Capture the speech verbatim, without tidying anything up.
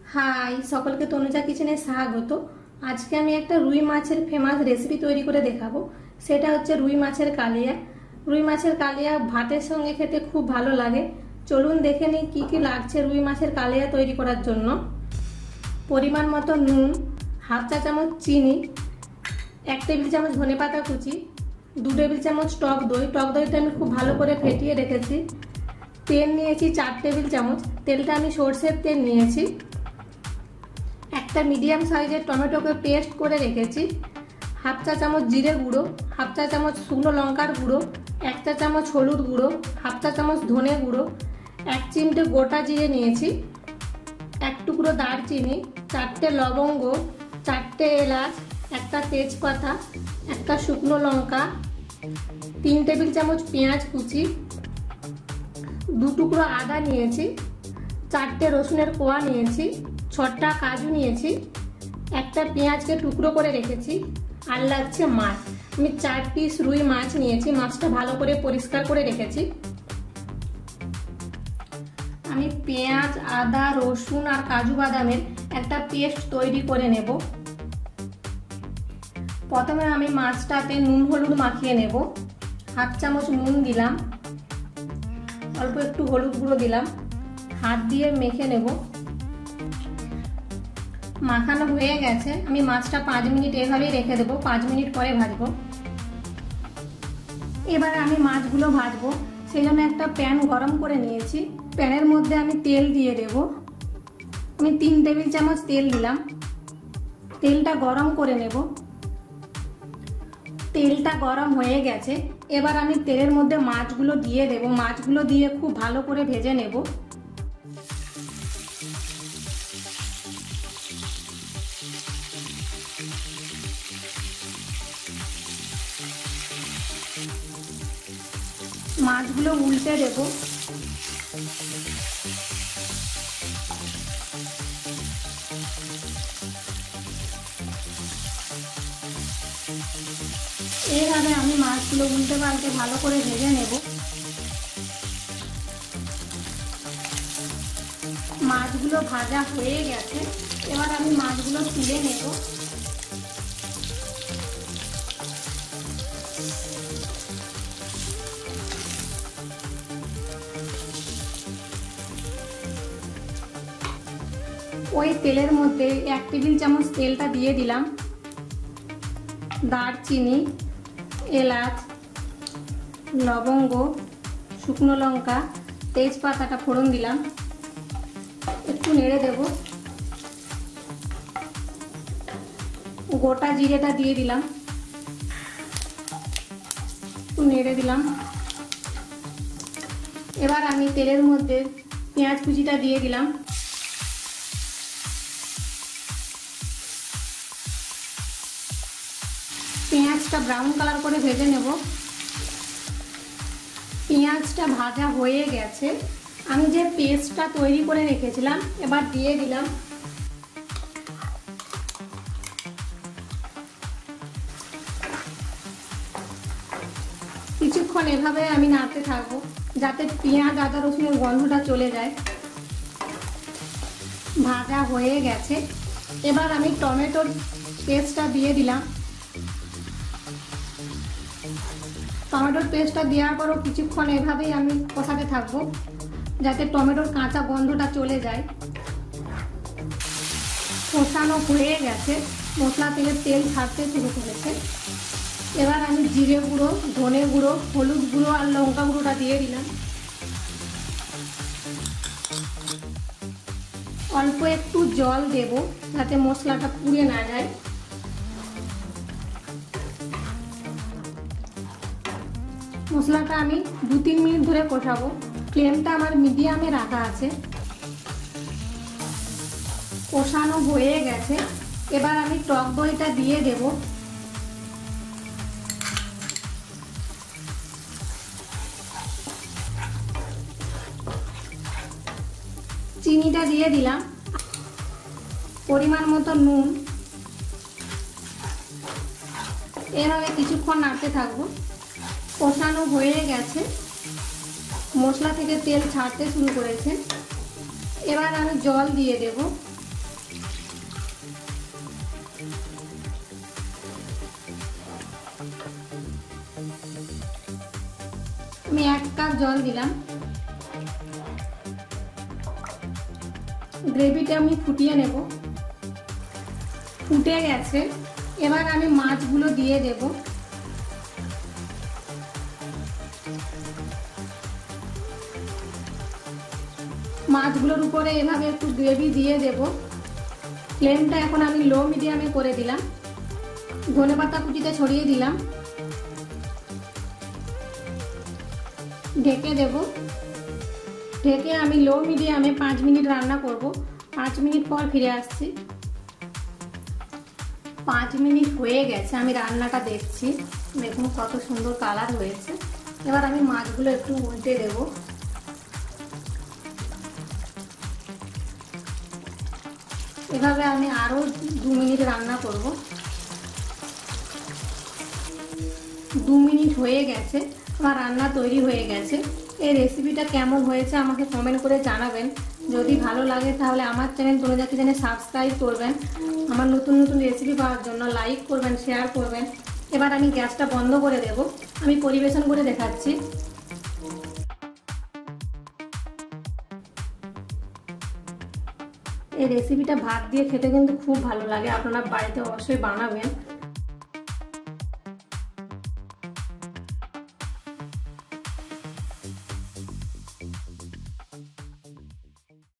High সকলকে তনুজা কিচেনে স্বাগত। আজকে আমি একটা রুই মাছের ফেমাস রেসিপি তৈরি করে দেখাবো। সেটা হচ্ছে রুই মাছের কালিয়া। রুই মাছের কালিয়া ভাতের সঙ্গে খেতে খুব ভালো লাগে। চলুন দেখে নিই কি কি লাগছে রুই মাছের কালিয়া তৈরি করার জন্য। পরিমাণ মতো নুন, হাফ চা চামচ চিনি, এক টেবিল চামচ ধনেপাতা কুচি, দু টেবিল চামচ টক দই। টক দইটা আমি খুব ভালো করে ফেটিয়ে রেখেছি। তেল নিয়েছি চার টেবিল চামচ, তেলটা আমি সর্ষের তেল নিয়েছি। একটা মিডিয়াম সাইজের টমেটোকে পেস্ট করে রেখেছি। হাফ চা চামচ জিরে গুঁড়ো, হাফ চা চামচ শুকনো লঙ্কার গুঁড়ো, এক চা চামচ হলুদ গুঁড়ো, হাফ চা চামচ ধনে গুঁড়ো, এক চিমটে গোটা জিরে নিয়েছি, এক টুকরো দারচিনি, চারটে লবঙ্গ, চারটে এলাচ, একটা তেজপাতা, একটা শুকনো লঙ্কা, তিন টেবিল চামচ পেঁয়াজ কুচি, দু টুকরো আদা নিয়েছি, চারটে রসুনের কোয়া নিয়েছি, ছটা কাজু নিয়েছি, একটা পেঁয়াজকে টুকরো করে রেখেছি, আর লাগছে মাছ। আমি চার পিস রুই মাছ নিয়েছি। মাছটা ভালো করে পরিষ্কার করে রেখেছি। আমি পেঁয়াজ, আদা, রসুন আর কাজু বাদামের একটা পেস্ট তৈরি করে নেব। প্রথমে আমি মাছটাতে নুন হলুদ মাখিয়ে নেব। হাফ চামচ নুন দিলাম, অল্প একটু হলুদ গুঁড়ো দিলাম, হাত দিয়ে মেখে নেব। মাখানো হয়ে গেছে। আমি মাছটা পাঁচ মিনিট এভাবেই রেখে দেবো, পাঁচ মিনিট পরে ভাজবো। এবার আমি মাছগুলো ভাজবো। সেই জন্য একটা প্যান গরম করে নিয়েছি। প্যানের মধ্যে আমি তেল দিয়ে দেব। আমি তিন টেবিল চামচ তেল দিলাম। তেলটা গরম করে নেব। তেলটা গরম হয়ে গেছে। এবার আমি তেলের মধ্যে মাছগুলো দিয়ে দেব। মাছগুলো দিয়ে খুব ভালো করে ভেজে নেব। মাছগুলো উল্টে দেব। এইভাবে আমি মাছগুলো উল্টে পাল্টে ভালো করে ভেজে নেব। মাছগুলো ভাজা হয়ে গেছে। এবার আমি মাছগুলো তুলে নেব। ওই তেলের মধ্যে এক টেবিল চামচ তেলটা দিয়ে দিলাম। দারচিনি, এলাচ, লবঙ্গ, শুকনো লঙ্কা, তেজপাতাটা ফোড়ন দিলাম। একটু নেড়ে দেব। গোটা জিরেটা দিয়ে দিলাম, একটু নেড়ে দিলাম। এবার আমি তেলের মধ্যে পেঁয়াজ কুচিটা দিয়ে দিলাম। পেঁয়াজটা ব্রাউন কালার করে ভেজে নেব। পেঁয়াজটা ভাজা হয়ে গেছে। আমি যে পেস্টটা তৈরি করে রেখেছিলাম এবার দিয়ে দিলাম। কিছুক্ষণ এভাবে আমি নাড়তে থাকবো যাতে পেঁয়াজ আদা রসুনের গন্ধটা চলে যায়। ভাজা হয়ে গেছে। এবার আমি টমেটোর পেস্টটা দিয়ে দিলাম। টমেটোর পেস্টটা দেওয়ার পরও কিছুক্ষণ এভাবেই আমি কষাতে থাকবো যাতে টমেটোর কাঁচা গন্ধটা চলে যায়। কষানো হয়ে গেছে। মশলা থেকে তেল ছাড়তে শুরু করেছে। এবার আমি জিরে গুঁড়ো, ধনে গুঁড়ো, হলুদ গুঁড়ো আর লঙ্কা গুঁড়োটা দিয়ে দিলাম। অল্প একটু জল দেব যাতে মশলাটা পুড়ে না যায়। মশলাটা আমি দু তিন মিনিট ধরে কষাবো। ফ্লেমটা আমার মিডিয়ামে রাখা আছে। কষানো হয়ে গেছে। এবার আমি টক দইটা দিয়ে দেব। চিনিটা দিয়ে দিলাম। পরিমাণ মতো নুন। এভাবে কিছুক্ষণ নাড়তে থাকবো। কষানো হয়ে গেছে। মশলা থেকে তেল ছাড়তে শুরু করেছে। এবার আমি জল দিয়ে দেব। আমি এক কাপ জল দিলাম। গ্রেভিটা আমি ফুটিয়ে নেব। ফুটে গেছে, এবার আমি মাছগুলো দিয়ে দেব। মাছগুলোর উপরে এভাবে একটু গ্রেভি দিয়ে দেব। ফ্লেমটা এখন আমি লো মিডিয়ামে করে দিলাম। ধনেপাতা কুচিটা ছড়িয়ে দিলাম। ঢেকে দেব। ঢেকে আমি লো মিডিয়ামে পাঁচ মিনিট রান্না করব। পাঁচ মিনিট পর ফিরে আসছি। পাঁচ মিনিট হয়ে গেছে, আমি রান্নাটা দেখছি। দেখুন কত সুন্দর কালার হয়েছে। এবার আমি মাছগুলো একটু উল্টে দেব। এভাবে আমি আরো দু মিনিট রান্না করব। দু মিনিট হয়ে গেছে, আমার রান্না তৈরি হয়ে গেছে। এই রেসিপিটা কেমন হয়েছে আমাকে কমেন্ট করে জানাবেন। যদি ভালো লাগে তাহলে আমার চ্যানেল তনুজা কিচেনে সাবস্ক্রাইব করবেন। আমার নতুন নতুন রেসিপি পাওয়ার জন্য লাইক করবেন, শেয়ার করবেন। এবার আমি গ্যাসটা বন্ধ করে দেব। আমি পরিবেশন করে দেখাচ্ছি। এই রেসিপিটা ভাত দিয়ে খেতে কিন্তু খুব ভালো লাগে, আপনারা বাড়িতে অবশ্যই বানাবেন।